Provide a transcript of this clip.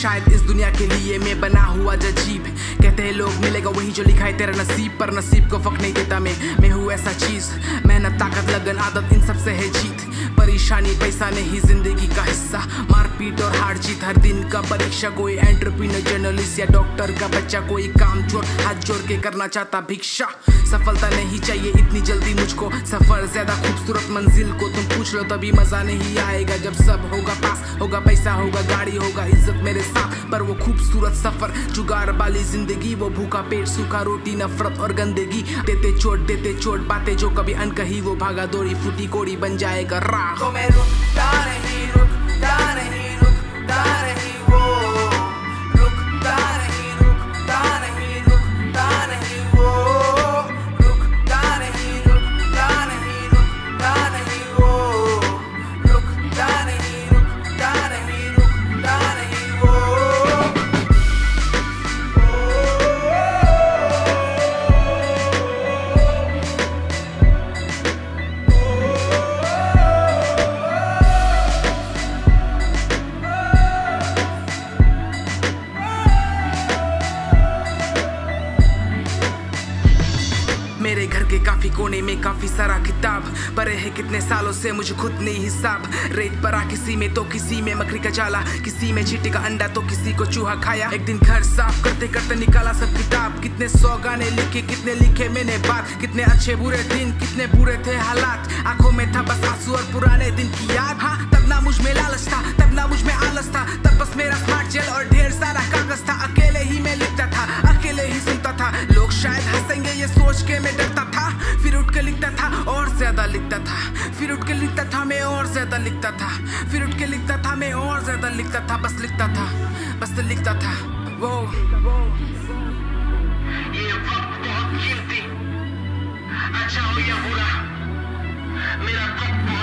शायद इस दुनिया के लिए मैं बना हुआ अजीब। कहते हैं लोग मिलेगा वही जो लिखा है तेरा नसीब, पर नसीब को वक्त नहीं देता मैं हूँ ऐसा चीज। मेहनत, ताकत, लगन, आदत, इन सब से है जीत। परेशानी पैसा नहीं जिंदगी का हिस्सा, मारपीट और हार जीत हर दिन का परीक्षा। कोई एंटरप्रेन्योर, जर्नलिस्ट या डॉक्टर का बच्चा, कोई काम चोर हाथ जोड़ के करना चाहता भिक्षा। सफलता नहीं चाहिए इतनी जल्दी मुझको, सफर ज्यादा खूबसूरत मंजिल को तुम पूछ लो तभी मजा नहीं आएगा। जब सब होगा पास, होगा पैसा, होगा गाड़ी, होगा इज्जत मेरे साथ, पर वो खूबसूरत सफर जुगाड़ वाली जिंदगी, वो भूखा पेट, सूखा रोटी, नफरत और गंदगी। देते चोट बातें जो कभी अनकही, वो भागा दौड़ी फूटी कोड़ी बन जाएगा राह। तो मैं रुकता नहीं, रुकता नहीं, रुकता नहीं, वो रुकता नहीं, रुकता नहीं, रुकता नहीं, वो रुकता नहीं, रुकता नहीं, रुकता नहीं, वो रुकता नहीं, रुकता नहीं, रुकता नहीं, वो। मेरे घर के काफी कोने में काफी सारा किताब पढ़े है कितने सालों से मुझे खुद नहीं हिसाब। रेत पड़ा किसी में तो किसी में मकड़ी का जाला, किसी में चींटी का अंडा तो किसी को चूहा खाया। एक दिन घर साफ करते करते निकाला सब किताब, कितने 100 गाने लिखे, कितने लिखे मैंने बात, कितने अच्छे बुरे दिन, कितने बुरे थे हालात। आंखों में था बस आंसू और पुराने दिन की याद। हाँ, तब ना मुझ में लालच था, तब ना मुझ में आलस था, तब बस मेरा स्मार्ट जेल और ढेर सारा कागज था। अकेले ही मैं लिखता था, अकेले ही सुनता था, लोग शायद हंसेंगे ये सोच के मैं डरता था। फिर उठ के लिखता था और ज्यादा लिखता था, फिर उठ के लिखता था मैं और ज्यादा लिखता था, फिर उठ के लिखता था मैं और ज्यादा लिखता था, बस लिखता था, बस लिखता था। वो ये वक्त बहुत कीमती, अच्छा हो या बुरा, मेरा वक्त बहुत